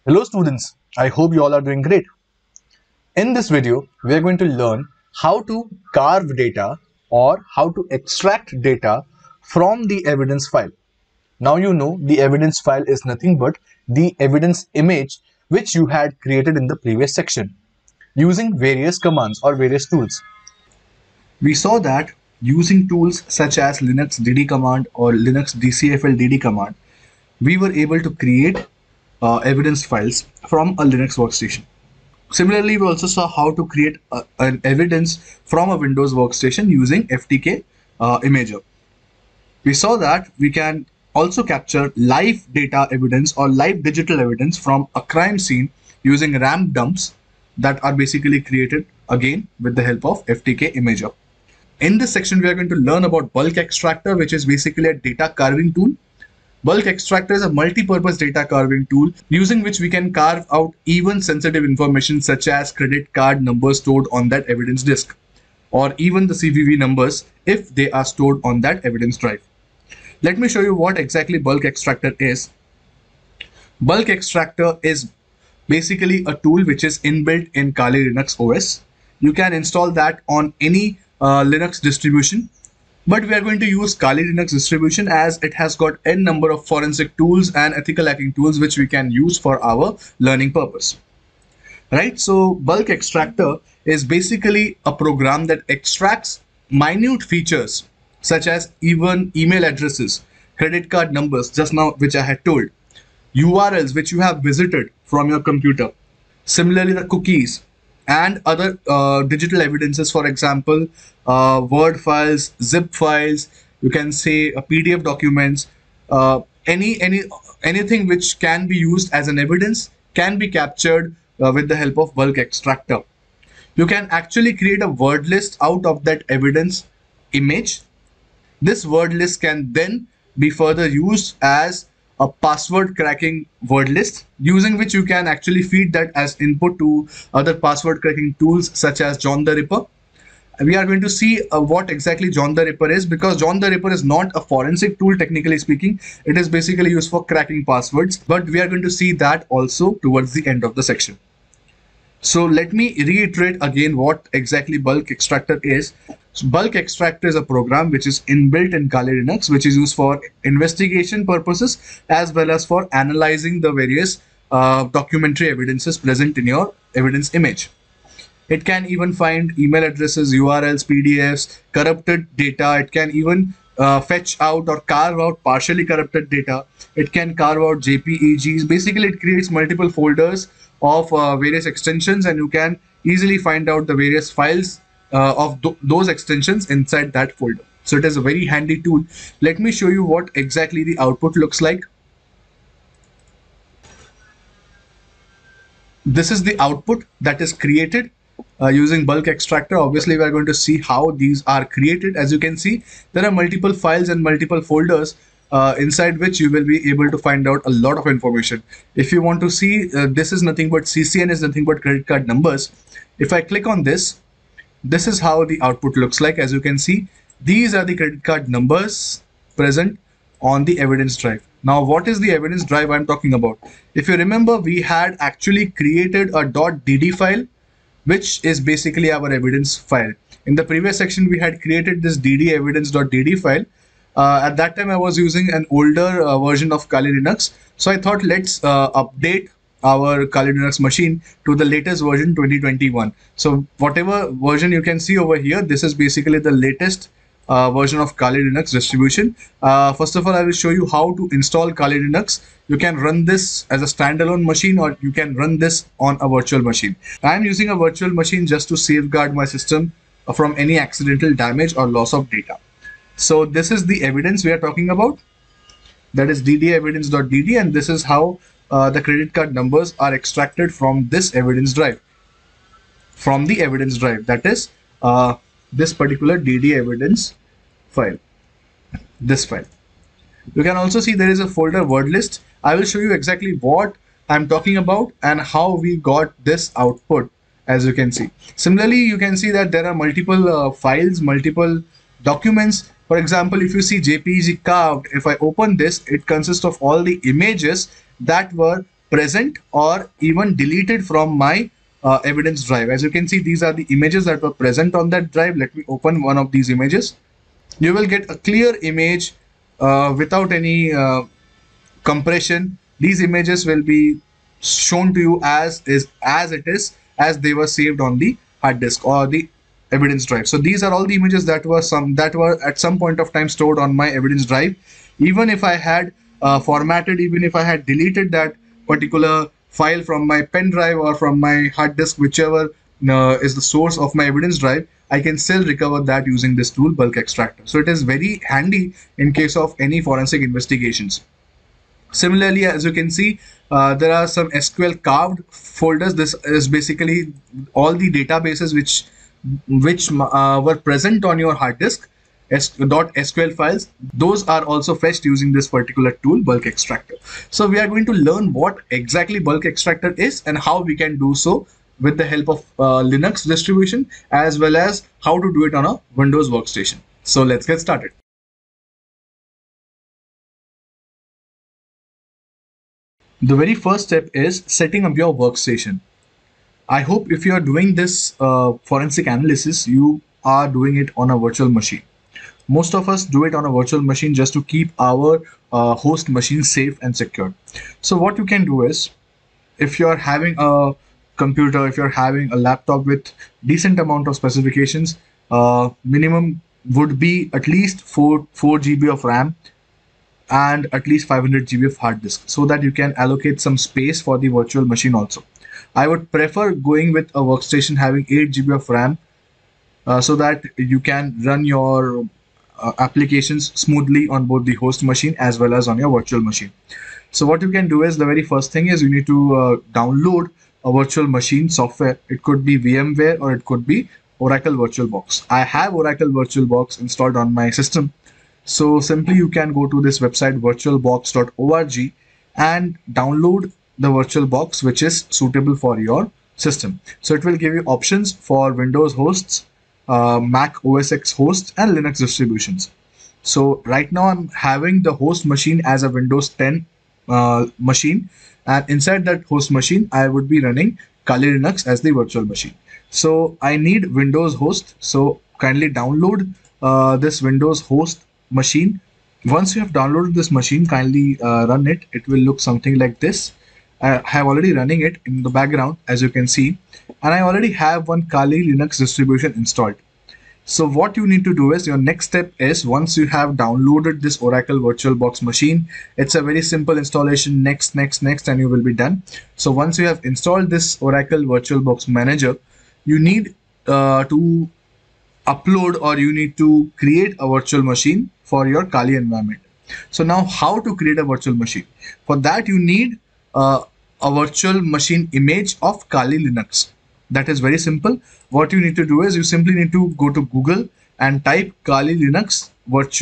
Hello students, I hope you all are doing great. In this video, we are going to learn how to carve data or how to extract data from the evidence file. Now you know the evidence file is nothing but the evidence image which you had created in the previous section using various commands or various tools. We saw that using tools such as Linux dd command or Linux dcfl dd command, we were able to create evidence files from a Linux workstation. Similarly, we also saw how to create an evidence from a Windows workstation using FTK Imager. We saw that we can also capture live data evidence or live digital evidence from a crime scene using RAM dumps that are basically created again with the help of FTK Imager. In this section, we are going to learn about bulk extractor, which is basically a data carving tool. Bulk extractor is a multi-purpose data carving tool using which we can carve out even sensitive information such as credit card numbers stored on that evidence disk or even the CVV numbers if they are stored on that evidence drive. Let me show you what exactly bulk extractor is. Bulk extractor is basically a tool which is inbuilt in Kali Linux OS. You can install that on any Linux distribution. But we are going to use Kali Linux distribution as it has got n number of forensic tools and ethical hacking tools which we can use for our learning purpose. Right? So bulk extractor is basically a program that extracts minute features such as even email addresses, credit card numbers, just now which I had told, URLs which you have visited from your computer. Similarly, the cookies and other digital evidences, for example, Word files, zip files, you can say PDF documents, anything which can be used as an evidence can be captured with the help of bulk extractor. You can actually create a word list out of that evidence image. This word list can then be further used as a password cracking word list, using which you can actually feed that as input to other password cracking tools such as John the Ripper. We are going to see what exactly John the Ripper is, because John the Ripper is not a forensic tool technically speaking. It is basically used for cracking passwords, but we are going to see that also towards the end of the section. So let me reiterate again what exactly bulk extractor is. So bulk extractor is a program which is inbuilt in Kali Linux, which is used for investigation purposes as well as for analyzing the various documentary evidences present in your evidence image. It can even find email addresses, URLs, PDFs, corrupted data. It can even fetch out or carve out partially corrupted data. It can carve out JPEGs. Basically, it creates multiple folders of various extensions, and you can easily find out the various files of those extensions inside that folder. So it is a very handy tool. Let me show you what exactly the output looks like. This is the output that is created using bulk extractor. Obviously, we are going to see how these are created. As you can see, there are multiple files and multiple folders inside which you will be able to find out a lot of information. If you want to see, this is nothing but CCN is nothing but credit card numbers. If I click on this, this is how the output looks like. As you can see, these are the credit card numbers present on the evidence drive. Now, what is the evidence drive I'm talking about? If you remember, we had actually created a .dd file, which is basically our evidence file. In the previous section, we had created this dd evidence.dd file. At that time, I was using an older version of Kali Linux. So I thought let's update our Kali Linux machine to the latest version 2021. So whatever version you can see over here, this is basically the latest version of Kali Linux distribution. First of all, I will show you how to install Kali Linux. You can run this as a standalone machine, or you can run this on a virtual machine. I am using a virtual machine just to safeguard my system from any accidental damage or loss of data. So this is the evidence we are talking about. That is dd evidence.dd, and this is how the credit card numbers are extracted from this evidence drive. From the evidence drive, that is this particular dd evidence file, this file. You can also see there is a folder word list. I will show you exactly what I'm talking about and how we got this output. As you can see, similarly, you can see that there are multiple files, multiple documents. For example, if you see JPEG carved, if I open this, it consists of all the images that were present or even deleted from my evidence drive. As you can see, these are the images that were present on that drive. Let me open one of these images. You will get a clear image without any compression. These images will be shown to you as it is, as they were saved on the hard disk or the evidence drive. So these are all the images that were at some point of time stored on my evidence drive. Even if I had formatted, even if I had deleted that particular file from my pen drive or from my hard disk, whichever is the source of my evidence drive, I can still recover that using this tool, Bulk Extractor. So it is very handy in case of any forensic investigations. Similarly, as you can see, there are some SQL carved folders. This is basically all the databases which were present on your hard disk, .sql files. Those are also fetched using this particular tool, Bulk Extractor. So we are going to learn what exactly Bulk Extractor is and how we can do so with the help of Linux distribution, as well as how to do it on a Windows workstation. So let's get started. The very first step is setting up your workstation. I hope if you are doing this forensic analysis, you are doing it on a virtual machine. Most of us do it on a virtual machine just to keep our host machine safe and secure. So what you can do is, if you are having a computer, if you're having a laptop with decent amount of specifications, minimum would be at least 4 GB of RAM and at least 500 GB of hard disk, so that you can allocate some space for the virtual machine also. I would prefer going with a workstation having 8 GB of RAM, so that you can run your applications smoothly on both the host machine as well as on your virtual machine. So what you can do is, the very first thing is, you need to download a virtual machine software. It could be VMware or it could be Oracle VirtualBox. I have Oracle VirtualBox installed on my system. So simply you can go to this website virtualbox.org and download the VirtualBox which is suitable for your system. So it will give you options for Windows hosts, Mac OS X hosts, and Linux distributions. So right now I'm having the host machine as a Windows 10 machine, and inside that host machine I would be running Kali Linux as the virtual machine. So I need Windows host. So kindly download this Windows host machine. Once you have downloaded this machine, kindly run it. It will look something like this. I have already running it in the background, as you can see, and I already have one Kali Linux distribution installed. So what you need to do is, your next step is, once you have downloaded this Oracle VirtualBox machine, it's a very simple installation, next, and you will be done. So once you have installed this Oracle VirtualBox Manager, you need to upload, or you need to create a virtual machine for your Kali environment. So now, how to create a virtual machine? For that you need a virtual machine image of Kali Linux. That is very simple. What you need to do is, you simply need to go to Google and type Kali Linux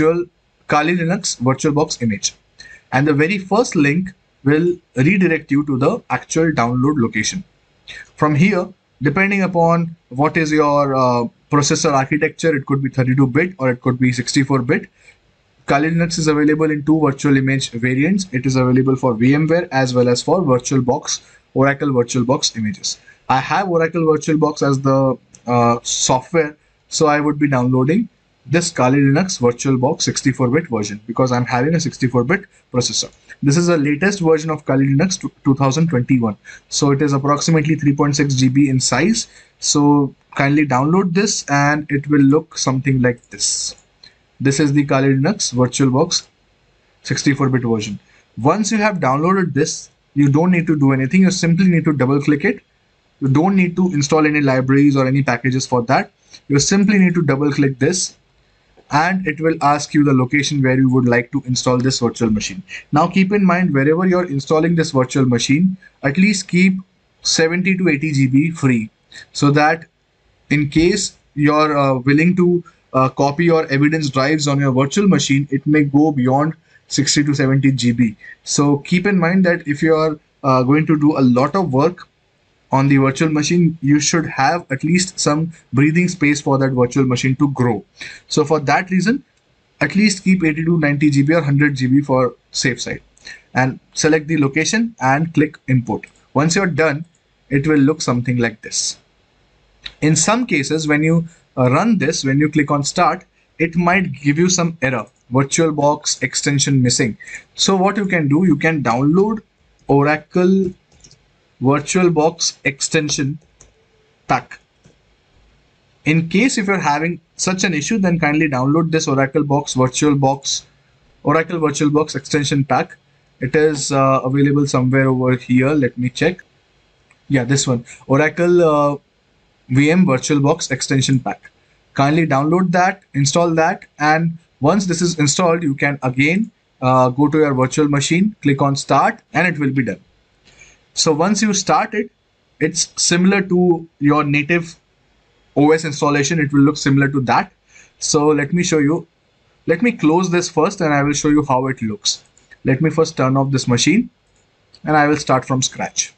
VirtualBox image, and the very first link will redirect you to the actual download location. From here, depending upon what is your processor architecture, it could be 32-bit or it could be 64-bit. Kali Linux is available in 2 virtual image variants. It is available for VMware as well as for VirtualBox, Oracle VirtualBox images. I have Oracle VirtualBox as the software, so I would be downloading this Kali Linux VirtualBox 64-bit version because I'm having a 64-bit processor. This is the latest version of Kali Linux 2021. So it is approximately 3.6 GB in size. So kindly download this and it will look something like this. This is the Kali Linux VirtualBox 64-bit version. Once you have downloaded this, you don't need to do anything. You simply need to double click it. You don't need to install any libraries or any packages for that. You simply need to double click this and it will ask you the location where you would like to install this virtual machine. Now keep in mind, wherever you're installing this virtual machine, at least keep 70 to 80 GB free, so that in case you're willing to copy your evidence drives on your virtual machine, it may go beyond 60 to 70 GB. So keep in mind that if you are going to do a lot of work on the virtual machine, you should have at least some breathing space for that virtual machine to grow. So for that reason, at least keep 80 to 90 GB or 100 GB for safe side. and select the location and click import. Once you're done, it will look something like this. In some cases, when you run this, when you click on start, it might give you some error, VirtualBox extension missing. So what you can do, you can download Oracle VirtualBox extension pack. In case if you're having such an issue, then kindly download this Oracle VirtualBox extension pack. It is available somewhere over here. Let me check. Yeah, this one, Oracle VM VirtualBox extension pack. Kindly download that, install that, and once this is installed, you can again go to your virtual machine, click on start, and it will be done. So once you start it, it's similar to your native OS installation. It will look similar to that. So let me show you. Let me close this first and I will show you how it looks. Let me first turn off this machine and I will start from scratch.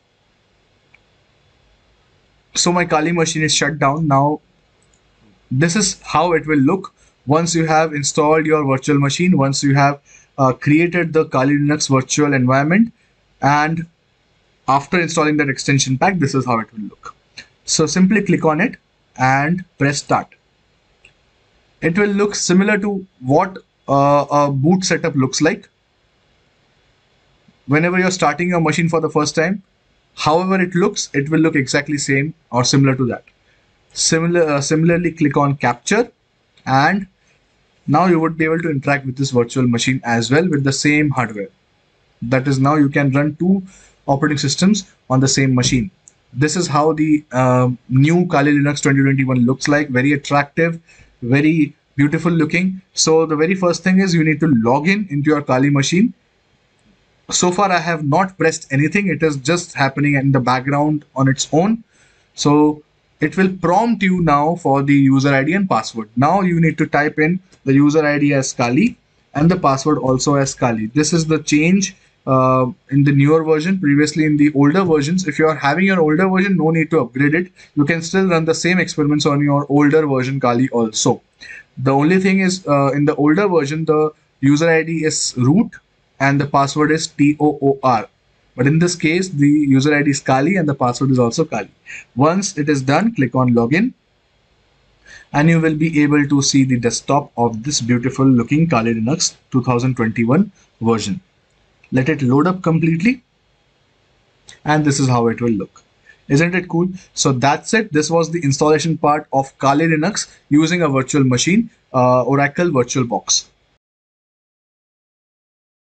So my Kali machine is shut down. Now this is how it will look once you have installed your virtual machine, once you have created the Kali Linux virtual environment, and after installing that extension pack, this is how it will look. So simply click on it and press start. It will look similar to what a boot setup looks like whenever you're starting your machine for the first time. However it looks, it will look exactly same or similar to that. Similarly, click on capture, and now you would be able to interact with this virtual machine as well with the same hardware. That is, now you can run two operating systems on the same machine. This is how the new Kali Linux 2021 looks like. Very attractive, very beautiful looking. So the very first thing is you need to log in into your Kali machine. So far I have not pressed anything. It is just happening in the background on its own. So it will prompt you now for the user ID and password. Now you need to type in the user ID as Kali and the password also as Kali. This is the change in the newer version. Previously in the older versions, if you are having your older version, no need to upgrade it. You can still run the same experiments on your older version Kali also. The only thing is in the older version, the user ID is root and the password is TOOR. But in this case, the user ID is Kali and the password is also Kali. Once it is done, click on login and you will be able to see the desktop of this beautiful looking Kali Linux 2021 version. Let it load up completely and this is how it will look. Isn't it cool? So that's it. This was the installation part of Kali Linux using a virtual machine, Oracle VirtualBox.